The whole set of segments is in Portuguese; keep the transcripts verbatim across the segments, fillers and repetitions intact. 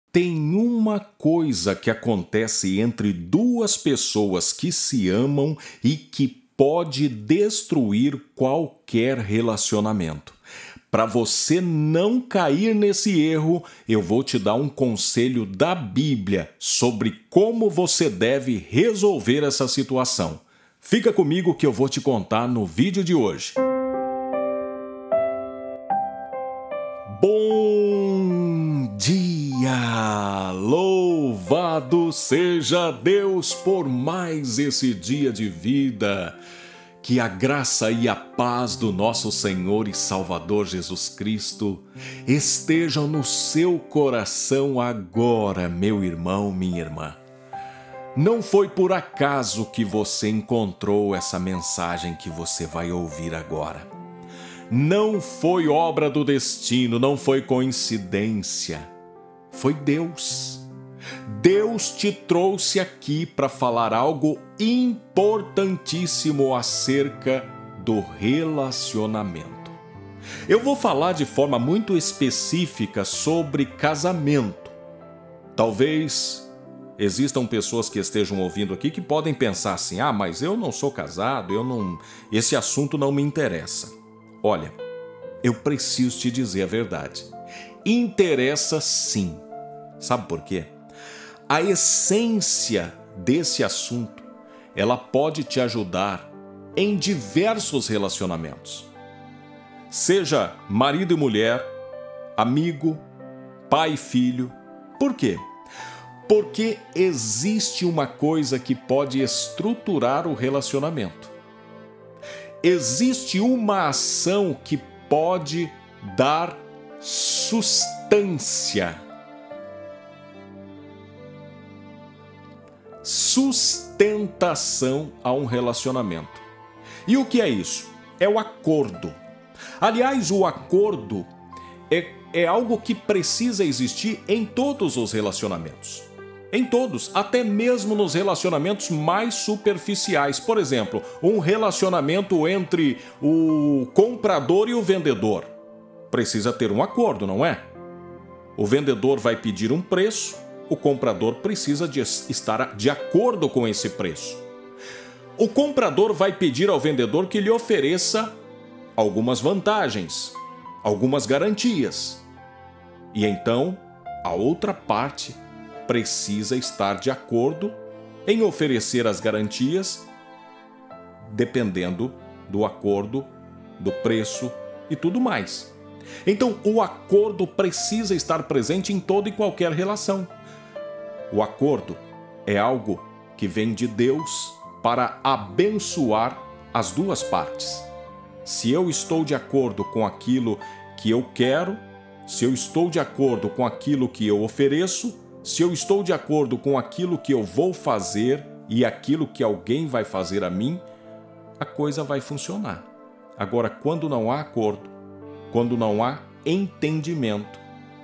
Tem uma coisa que acontece entre duas pessoas que se amam e que pode destruir qualquer relacionamento. Para você não cair nesse erro, eu vou te dar um conselho da Bíblia sobre como você deve resolver essa situação. Fica comigo que eu vou te contar no vídeo de hoje. Bom dia! Louvado seja Deus por mais esse dia de vida! Que a graça e a paz do nosso Senhor e Salvador Jesus Cristo estejam no seu coração agora, meu irmão, minha irmã. Não foi por acaso que você encontrou essa mensagem que você vai ouvir agora. Não foi obra do destino, não foi coincidência. Foi Deus. Deus te trouxe aqui para falar algo importantíssimo acerca do relacionamento. Eu vou falar de forma muito específica sobre casamento. Talvez existam pessoas que estejam ouvindo aqui que podem pensar assim: ah, mas eu não sou casado, eu não, esse assunto não me interessa. Olha, eu preciso te dizer a verdade. Interessa sim. Sabe por quê? A essência desse assunto, ela pode te ajudar em diversos relacionamentos. Seja marido e mulher, amigo, pai e filho. Por quê? Porque existe uma coisa que pode estruturar o relacionamento. Existe uma ação que pode dar sustância. Sustentação a um relacionamento. E o que é isso? É o acordo. Aliás, o acordo é, é algo que precisa existir em todos os relacionamentos. Em todos, até mesmo nos relacionamentos mais superficiais. Por exemplo, um relacionamento entre o comprador e o vendedor. Precisa ter um acordo, não é? O vendedor vai pedir um preço, o comprador precisa de estar de acordo com esse preço. O comprador vai pedir ao vendedor que lhe ofereça algumas vantagens, algumas garantias. E então, a outra parte precisa estar de acordo em oferecer as garantias, dependendo do acordo, do preço e tudo mais. Então, o acordo precisa estar presente em toda e qualquer relação. O acordo é algo que vem de Deus para abençoar as duas partes. Se eu estou de acordo com aquilo que eu quero, se eu estou de acordo com aquilo que eu ofereço, se eu estou de acordo com aquilo que eu vou fazer e aquilo que alguém vai fazer a mim, a coisa vai funcionar. Agora, quando não há acordo, quando não há entendimento,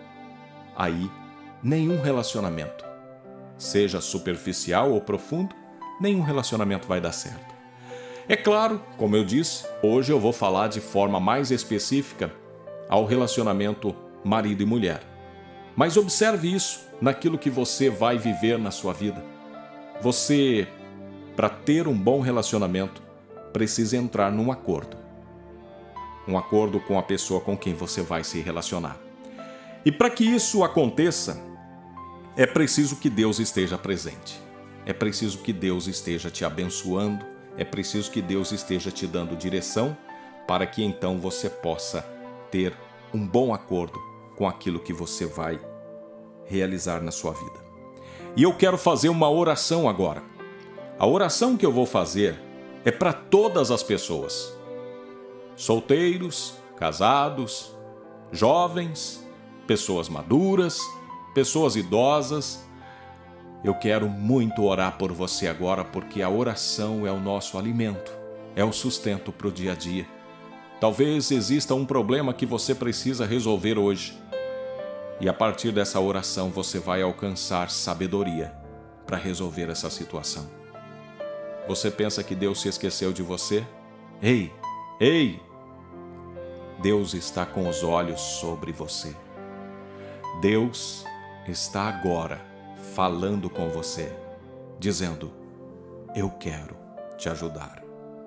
aí nenhum relacionamento, seja superficial ou profundo, nenhum relacionamento vai dar certo. É claro, como eu disse, hoje eu vou falar de forma mais específica ao relacionamento marido e mulher. Mas observe isso naquilo que você vai viver na sua vida. Você, para ter um bom relacionamento, precisa entrar num acordo. Um acordo com a pessoa com quem você vai se relacionar. E para que isso aconteça, é preciso que Deus esteja presente. É preciso que Deus esteja te abençoando. É preciso que Deus esteja te dando direção para que então você possa ter um bom acordo com aquilo que você vai realizar na sua vida. E eu quero fazer uma oração agora. A oração que eu vou fazer é para todas as pessoas. Solteiros, casados, jovens, pessoas maduras, pessoas idosas. Eu quero muito orar por você agora, porque a oração é o nosso alimento, é o sustento para o dia a dia. Talvez exista um problema que você precisa resolver hoje. E a partir dessa oração você vai alcançar sabedoria para resolver essa situação. Você pensa que Deus se esqueceu de você? Ei, ei! Deus está com os olhos sobre você. Deus está agora falando com você, dizendo: eu quero te ajudar.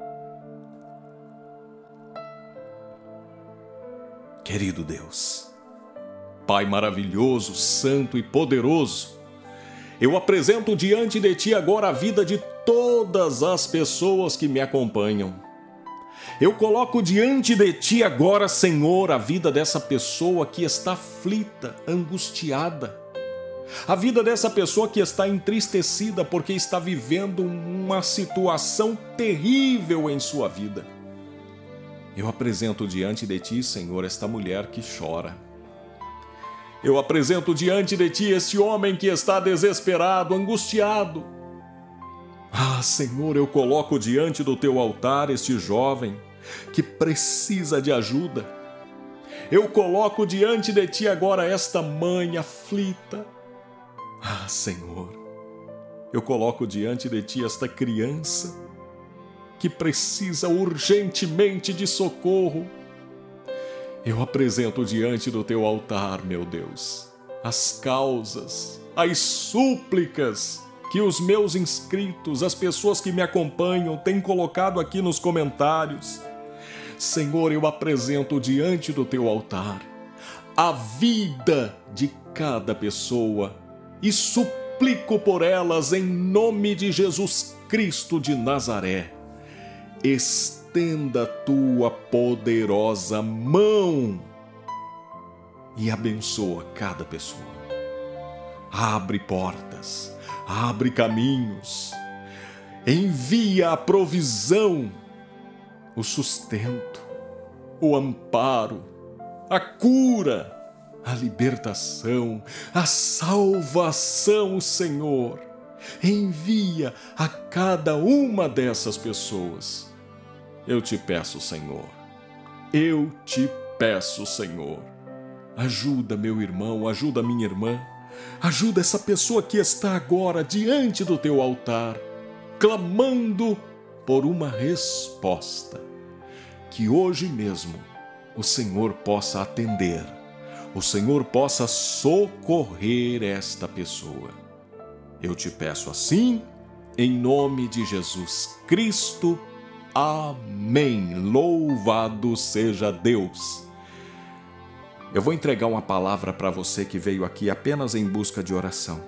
Querido Deus, Pai maravilhoso, santo e poderoso, eu apresento diante de Ti agora a vida de todas as pessoas que me acompanham. Eu coloco diante de Ti agora, Senhor, a vida dessa pessoa que está aflita, angustiada. A vida dessa pessoa que está entristecida porque está vivendo uma situação terrível em sua vida. Eu apresento diante de Ti, Senhor, esta mulher que chora. Eu apresento diante de Ti este homem que está desesperado, angustiado. Ah, Senhor, eu coloco diante do Teu altar este jovem que precisa de ajuda. Eu coloco diante de Ti agora esta mãe aflita. Ah, Senhor, eu coloco diante de Ti esta criança que precisa urgentemente de socorro. Eu apresento diante do Teu altar, meu Deus, as causas, as súplicas que os meus inscritos, as pessoas que me acompanham, têm colocado aqui nos comentários. Senhor, eu apresento diante do Teu altar a vida de cada pessoa e suplico por elas em nome de Jesus Cristo de Nazaré. Estenda Tua poderosa mão e abençoa cada pessoa. Abre portas, abre caminhos, envia a provisão, o sustento, o amparo, a cura, a libertação, a salvação, Senhor. Envia a cada uma dessas pessoas. Eu te peço, Senhor, eu te peço, Senhor, ajuda meu irmão, ajuda minha irmã, ajuda essa pessoa que está agora diante do Teu altar, clamando por uma resposta. Que hoje mesmo o Senhor possa atender, o Senhor possa socorrer esta pessoa. Eu te peço assim, em nome de Jesus Cristo. Amém. Louvado seja Deus. Eu vou entregar uma palavra para você que veio aqui apenas em busca de oração.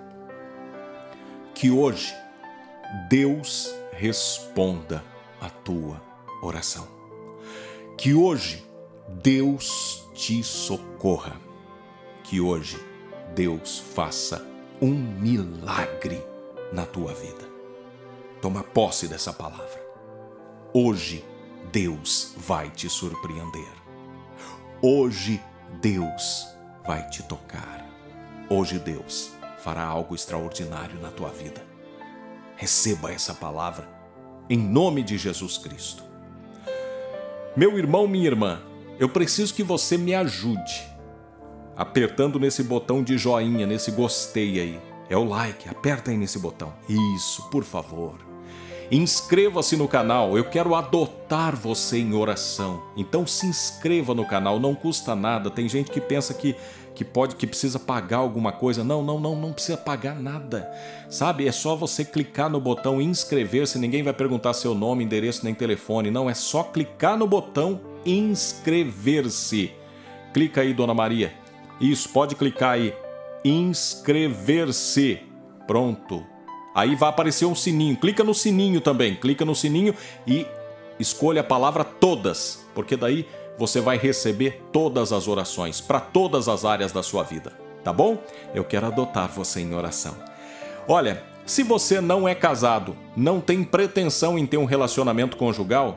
Que hoje Deus responda a tua oração. Que hoje Deus te socorra. Que hoje Deus faça um milagre na tua vida. Toma posse dessa palavra. Hoje Deus vai te surpreender. Hoje Deus vai te tocar. Hoje Deus fará algo extraordinário na tua vida. Receba essa palavra em nome de Jesus Cristo. Meu irmão, minha irmã, eu preciso que você me ajude apertando nesse botão de joinha, nesse gostei aí. É o like, aperta aí nesse botão. Isso, por favor. Inscreva-se no canal, eu quero adotar você em oração. Então se inscreva no canal, não custa nada. Tem gente que pensa que, que pode, que precisa pagar alguma coisa. Não, não, não, não precisa pagar nada. Sabe, é só você clicar no botão inscrever-se, ninguém vai perguntar seu nome, endereço nem telefone. Não, é só clicar no botão inscrever-se. Clica aí, Dona Maria. Isso, pode clicar aí. Inscrever-se. Pronto. Aí vai aparecer um sininho. Clica no sininho também. Clica no sininho e escolha a palavra todas, porque daí você vai receber todas as orações para todas as áreas da sua vida. Tá bom? Eu quero adotar você em oração. Olha, se você não é casado, não tem pretensão em ter um relacionamento conjugal,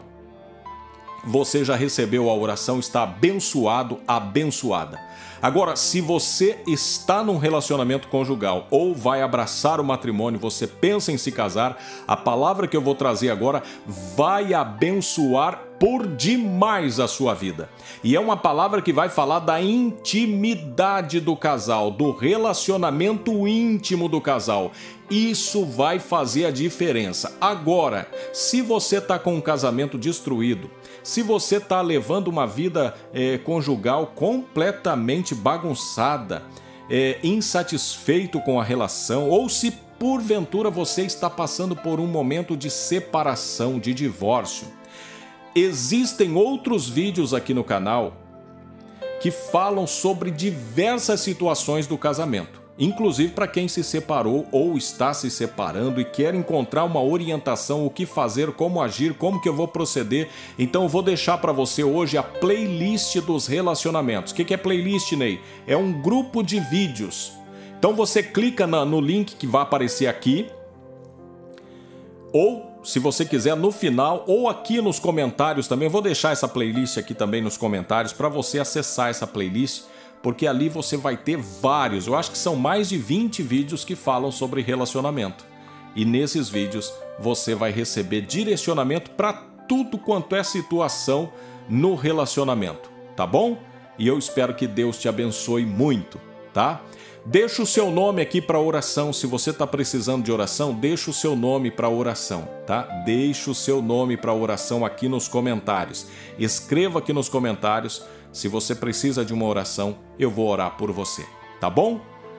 você já recebeu a oração, está abençoado, abençoada. Agora, se você está num relacionamento conjugal ou vai abraçar o matrimônio, você pensa em se casar, a palavra que eu vou trazer agora vai abençoar por demais a sua vida. E é uma palavra que vai falar da intimidade do casal, do relacionamento íntimo do casal. Isso vai fazer a diferença. Agora, se você está com um casamento destruído, se você está levando uma vida eh, conjugal completamente bagunçada, é, insatisfeito com a relação, ou se porventura você está passando por um momento de separação, de divórcio. Existem outros vídeos aqui no canal que falam sobre diversas situações do casamento, inclusive para quem se separou ou está se separando e quer encontrar uma orientação, o que fazer, como agir, como que eu vou proceder. Então eu vou deixar para você hoje a playlist dos relacionamentos. O que é playlist, Ney? É um grupo de vídeos. Então você clica no link que vai aparecer aqui, ou se você quiser no final, ou aqui nos comentários também. Eu vou deixar essa playlist aqui também nos comentários para você acessar essa playlist, porque ali você vai ter vários, eu acho que são mais de vinte vídeos que falam sobre relacionamento. E nesses vídeos você vai receber direcionamento para tudo quanto é situação no relacionamento, tá bom? E eu espero que Deus te abençoe muito, tá? Deixa o seu nome aqui para oração. Se você está precisando de oração, deixa o seu nome para oração, tá? Deixa o seu nome para oração aqui nos comentários. Escreva aqui nos comentários. Se você precisa de uma oração, eu vou orar por você, tá bom?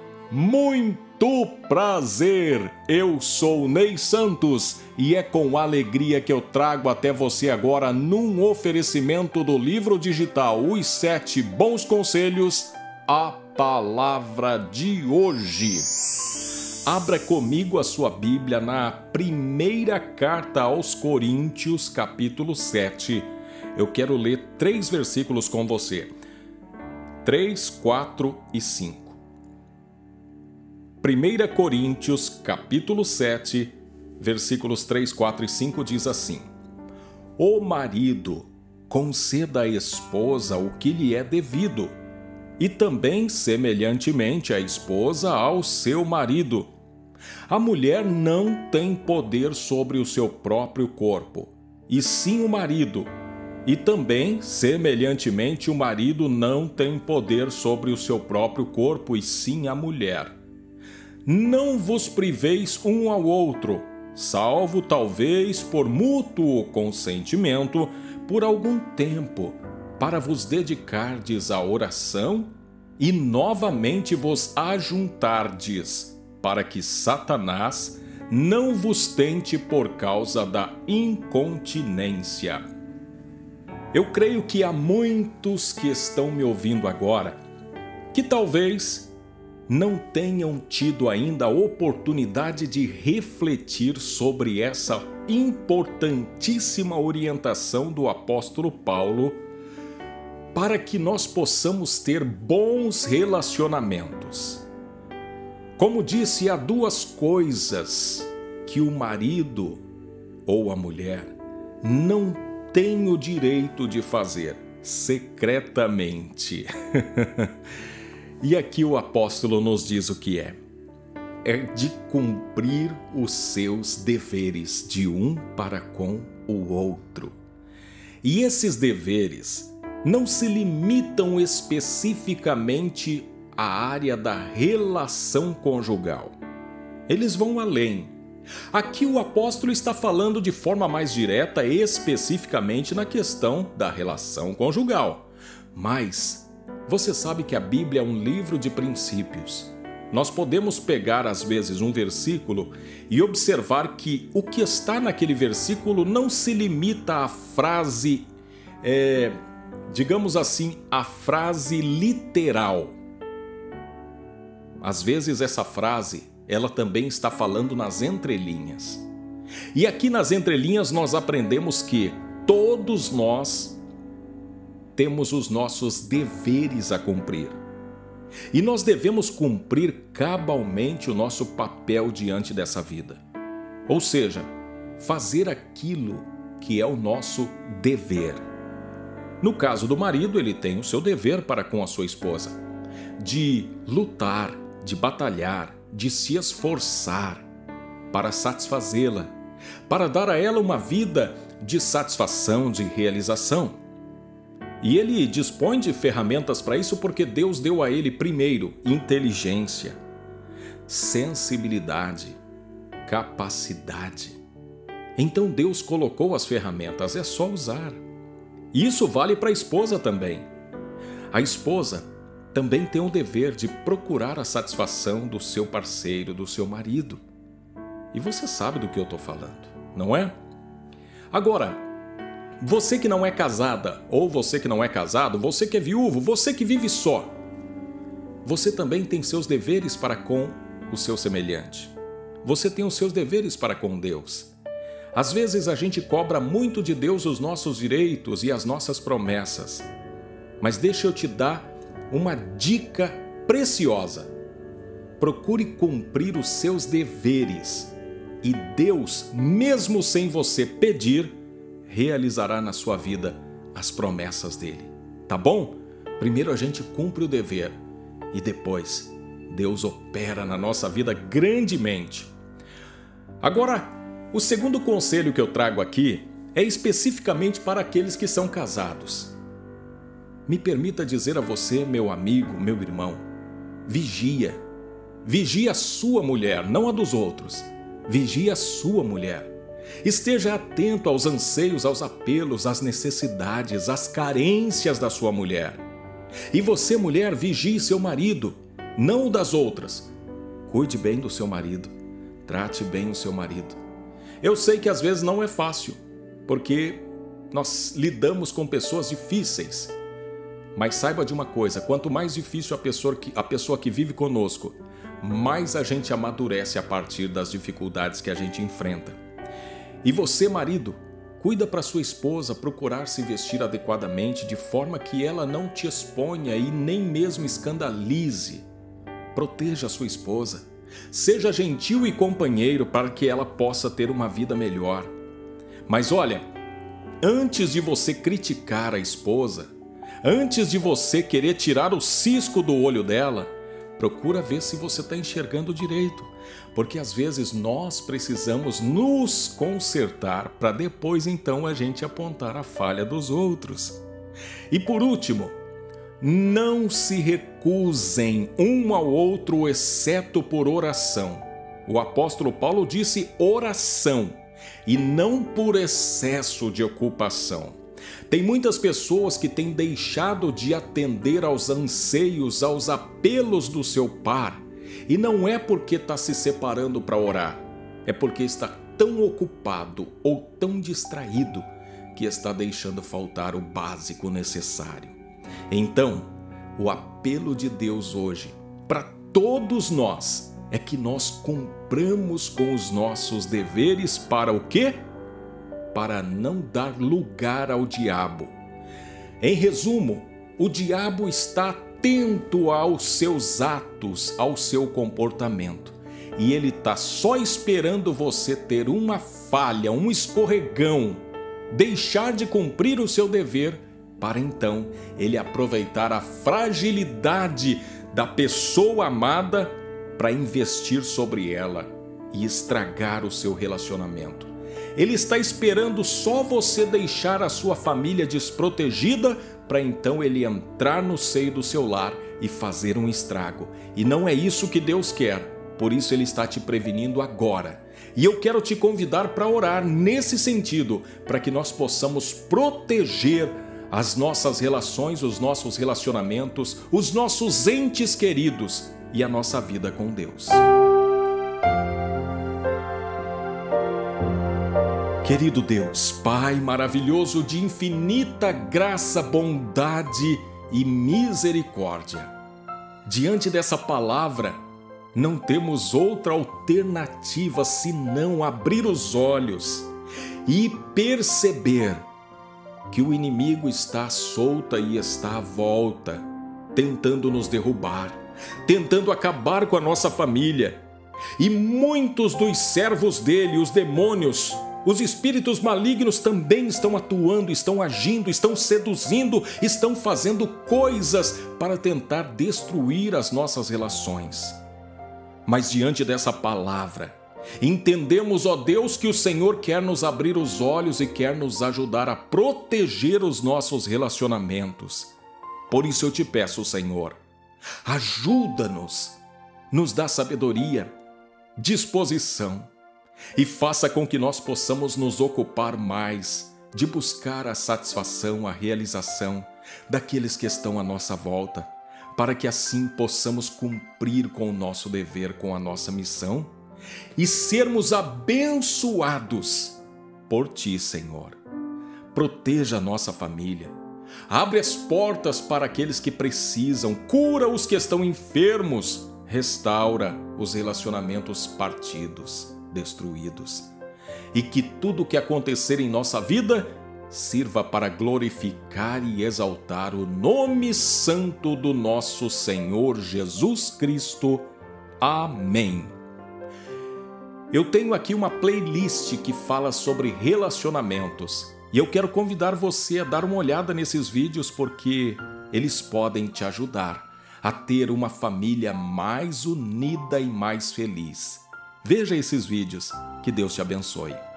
Muito prazer! Eu sou Ney Santos e é com alegria que eu trago até você agora, num oferecimento do livro digital Os Sete Bons Conselhos, a palavra de hoje. Abra comigo a sua Bíblia na primeira carta aos Coríntios, capítulo sete. Eu quero ler três versículos com você. três, quatro e cinco. primeira Coríntios, capítulo sete, versículos três, quatro e cinco diz assim: O marido conceda à esposa o que lhe é devido, e também, semelhantemente, a esposa ao seu marido. A mulher não tem poder sobre o seu próprio corpo, e sim o marido. E também, semelhantemente, o marido não tem poder sobre o seu próprio corpo, e sim a mulher. Não vos priveis um ao outro, salvo talvez por mútuo consentimento, por algum tempo, para vos dedicardes à oração e novamente vos ajuntardes, para que Satanás não vos tente por causa da incontinência. Eu creio que há muitos que estão me ouvindo agora que talvez não tenham tido ainda a oportunidade de refletir sobre essa importantíssima orientação do apóstolo Paulo para que nós possamos ter bons relacionamentos. Como disse, há duas coisas que o marido ou a mulher não tem o direito de fazer secretamente. E aqui o apóstolo nos diz o que é. É de cumprir os seus deveres de um para com o outro. E esses deveres não se limitam especificamente à área da relação conjugal. Eles vão além. Aqui o apóstolo está falando de forma mais direta especificamente na questão da relação conjugal. Mas você sabe que a Bíblia é um livro de princípios. Nós podemos pegar às vezes um versículo e observar que o que está naquele versículo não se limita à frase, é, digamos assim, à frase literal. Às vezes essa frase, ela também está falando nas entrelinhas. E aqui nas entrelinhas nós aprendemos que todos nós temos os nossos deveres a cumprir. E nós devemos cumprir cabalmente o nosso papel diante dessa vida. Ou seja, fazer aquilo que é o nosso dever. No caso do marido, ele tem o seu dever para com a sua esposa, de lutar, de batalhar, de se esforçar para satisfazê-la, para dar a ela uma vida de satisfação, de realização. E ele dispõe de ferramentas para isso porque Deus deu a ele, primeiro, inteligência, sensibilidade, capacidade. Então Deus colocou as ferramentas, é só usar. E isso vale para a esposa também. A esposa, também tem o dever de procurar a satisfação do seu parceiro, do seu marido. E você sabe do que eu estou falando, não é? Agora, você que não é casada, ou você que não é casado, você que é viúvo, você que vive só, você também tem seus deveres para com o seu semelhante. Você tem os seus deveres para com Deus. Às vezes a gente cobra muito de Deus os nossos direitos e as nossas promessas. Mas deixa eu te dar uma dica preciosa. Procure cumprir os seus deveres. E Deus, mesmo sem você pedir, realizará na sua vida as promessas dele. Tá bom? Primeiro a gente cumpre o dever e depois Deus opera na nossa vida grandemente. Agora, o segundo conselho que eu trago aqui é especificamente para aqueles que são casados. Me permita dizer a você, meu amigo, meu irmão, vigia. Vigia a sua mulher, não a dos outros. Vigia a sua mulher. Esteja atento aos anseios, aos apelos, às necessidades, às carências da sua mulher. E você, mulher, vigie seu marido, não o das outras. Cuide bem do seu marido. Trate bem o seu marido. Eu sei que às vezes não é fácil, porque nós lidamos com pessoas difíceis. Mas saiba de uma coisa, quanto mais difícil a pessoa que, a pessoa que vive conosco, mais a gente amadurece a partir das dificuldades que a gente enfrenta. E você, marido, cuida para sua esposa procurar se vestir adequadamente de forma que ela não te exponha e nem mesmo escandalize. Proteja a sua esposa. Seja gentil e companheiro para que ela possa ter uma vida melhor. Mas olha, antes de você criticar a esposa, antes de você querer tirar o cisco do olho dela, procura ver se você está enxergando direito, porque às vezes nós precisamos nos consertar para depois então a gente apontar a falha dos outros. E por último, não se recusem um ao outro, exceto por oração. O apóstolo Paulo disse oração, e não por excesso de ocupação. Tem muitas pessoas que têm deixado de atender aos anseios, aos apelos do seu par, e não é porque está se separando para orar, é porque está tão ocupado ou tão distraído que está deixando faltar o básico necessário. Então, o apelo de Deus hoje para todos nós é que nós cumpramos com os nossos deveres para o quê? Para não dar lugar ao diabo. Em resumo, o diabo está atento aos seus atos, ao seu comportamento. E ele está só esperando você ter uma falha, um escorregão, deixar de cumprir o seu dever, para então ele aproveitar a fragilidade da pessoa amada para investir sobre ela e estragar o seu relacionamento. Ele está esperando só você deixar a sua família desprotegida para então ele entrar no seio do seu lar e fazer um estrago. E não é isso que Deus quer, por isso ele está te prevenindo agora. E eu quero te convidar para orar nesse sentido, para que nós possamos proteger as nossas relações, os nossos relacionamentos, os nossos entes queridos e a nossa vida com Deus. Querido Deus, Pai maravilhoso de infinita graça, bondade e misericórdia, diante dessa palavra, não temos outra alternativa senão abrir os olhos e perceber que o inimigo está à solta e está à volta, tentando nos derrubar, tentando acabar com a nossa família. E muitos dos servos dele, os demônios, os espíritos malignos também estão atuando, estão agindo, estão seduzindo, estão fazendo coisas para tentar destruir as nossas relações. Mas diante dessa palavra, entendemos, ó Deus, que o Senhor quer nos abrir os olhos e quer nos ajudar a proteger os nossos relacionamentos. Por isso eu te peço, Senhor, ajuda-nos, nos dá sabedoria, disposição e faça com que nós possamos nos ocupar mais de buscar a satisfação, a realização daqueles que estão à nossa volta, para que assim possamos cumprir com o nosso dever, com a nossa missão e sermos abençoados por Ti, Senhor. Proteja a nossa família. Abre as portas para aqueles que precisam. Cura os que estão enfermos. Restaura os relacionamentos partidos, destruídos. E que tudo o que acontecer em nossa vida sirva para glorificar e exaltar o nome santo do nosso Senhor Jesus Cristo. Amém. Eu tenho aqui uma playlist que fala sobre relacionamentos e eu quero convidar você a dar uma olhada nesses vídeos porque eles podem te ajudar a ter uma família mais unida e mais feliz. Veja esses vídeos. Que Deus te abençoe.